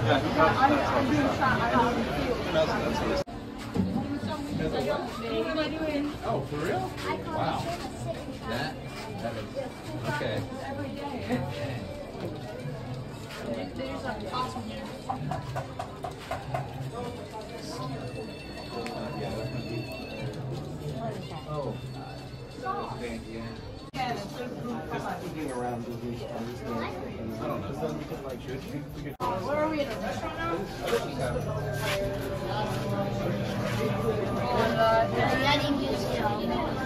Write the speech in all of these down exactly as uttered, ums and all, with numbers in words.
Oh, for real? Wow. That, that is, okay. There's a awesome here. Oh. Okay, yeah. Just thinking around Disney. I don't know. Where are we at a restaurant now? On the Daddy Museum.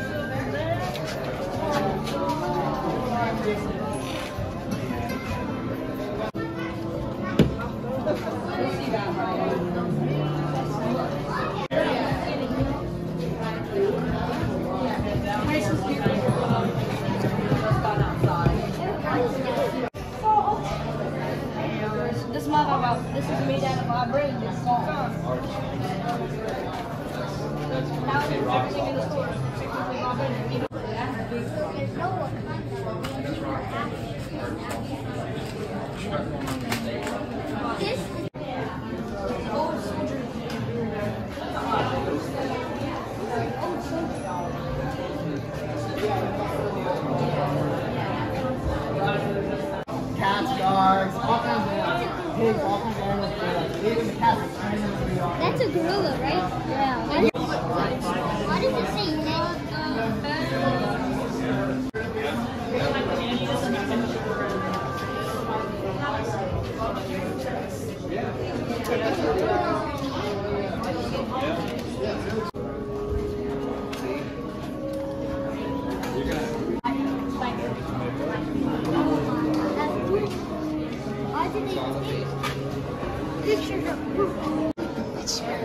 This mother about this is made out of our brain. It's all gone. Now everything in the store is technically all brain. This old soldier. Cats, dogs, all kinds of pigs, all kinds of animals. Even the cats. That's a gorilla, right? Yeah. Why does it say neck? Why did they take pictures of poop? It's your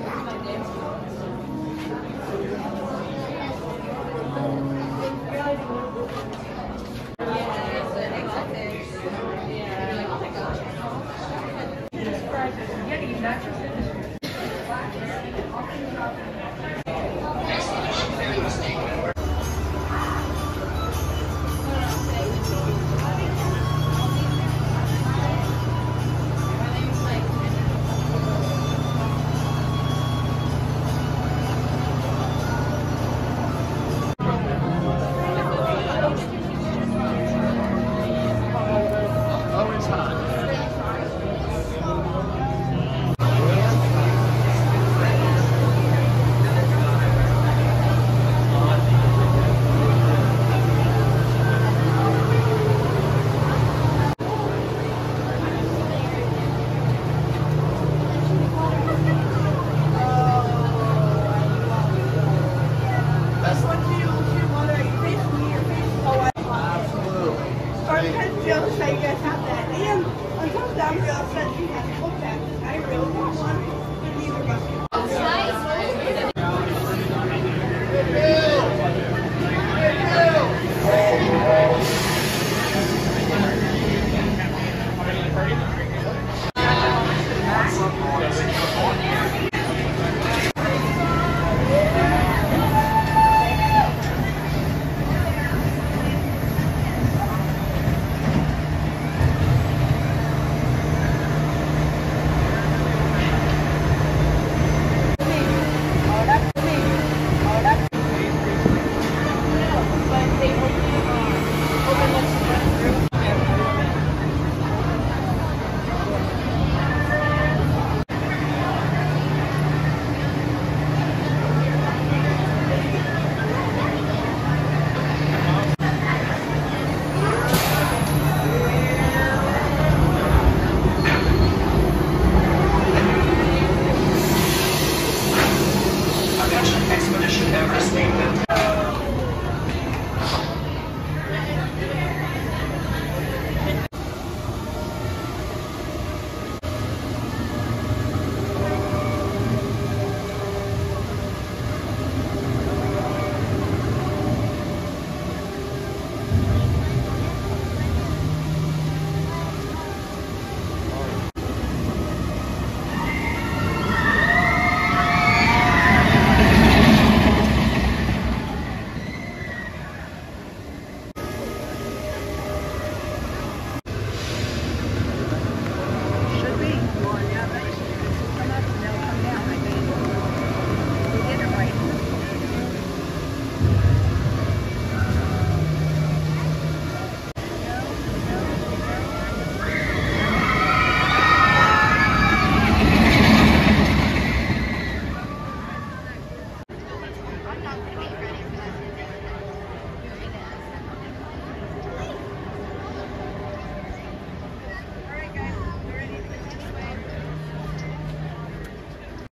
jealous that you guys have that. And on top of that, I'm real upset you have to look at this. I really want one, but neither of us can.